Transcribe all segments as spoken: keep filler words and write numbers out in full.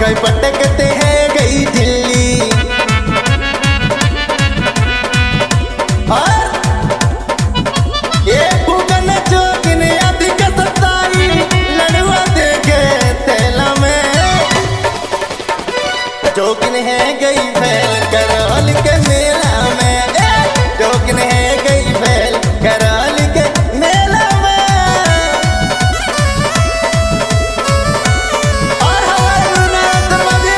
गई पटकते हैं गई दिल्ली। और ये फूकन जोगिन अधिक सताई लड़ुआ देखे तेला में। जोगिन है गई फैल करौल के मेला में। जोगिन है गई फैल करौल के मेला में। और हमारे गुरुनाथ मजे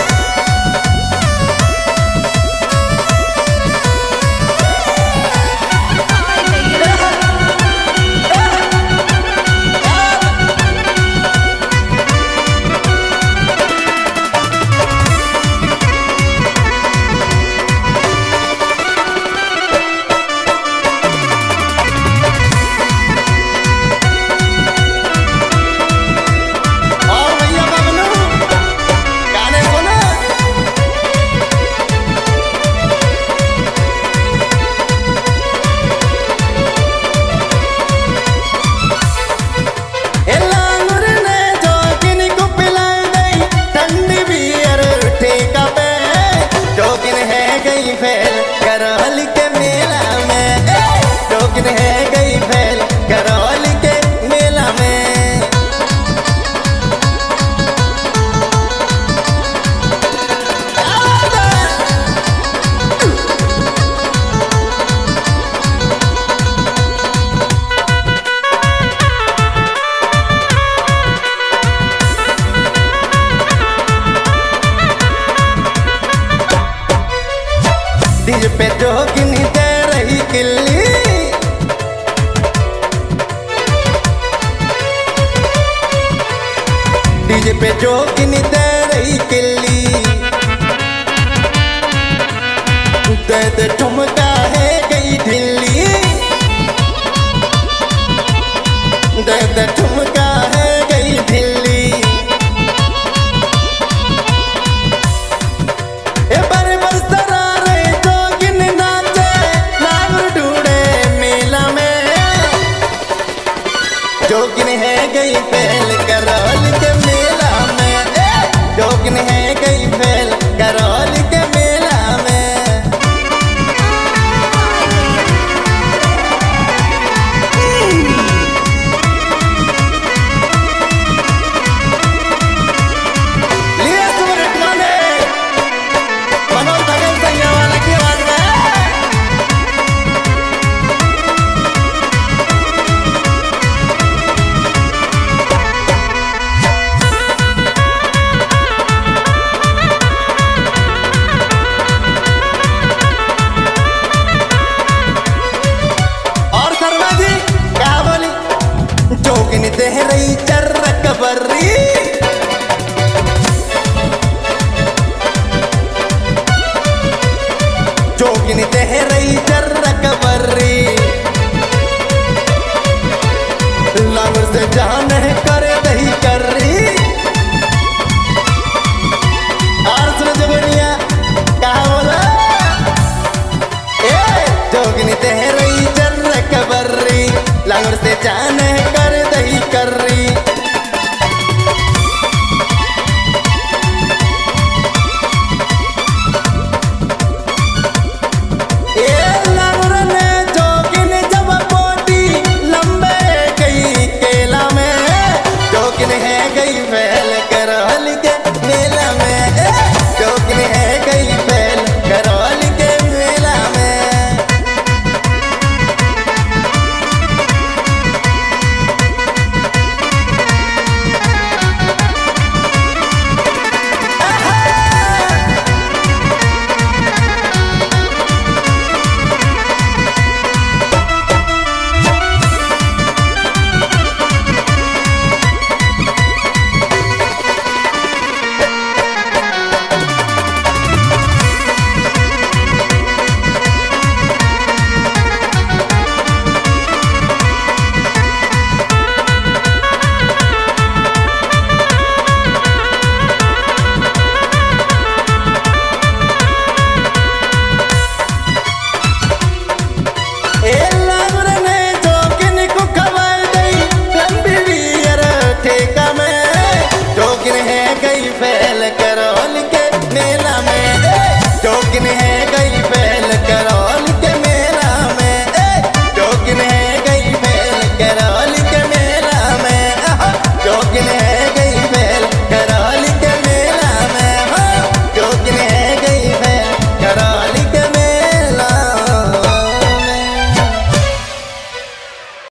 फैल करौल के मेला में। जोगिन है गई फैल करौल के मेला में। दिल पे जोगिन दे रही किल्ली। डीजे पे जोगिन दे रही किल्ली। दे दे ठुमका है गई ढिल्ली। दे दे ठुमका है गई ढिल्ली। ए बड़े बरसरा जोगिन है गई फैल करौल के मेला में। जोगिन है गई फैल करौल के मेला में। लिया सुमर गाने मनोज भगत सैया वाला की आवाज में। जोगिन दे रही चर्रक बर्री। जोगिन दे रही चर्रक बर्री। लांग से जान करे दही कर्री। और सुनो जोगनिया कहा बोला। ए जोगिन दे रही चर्रक बर्री। लांग से जान कर दही कर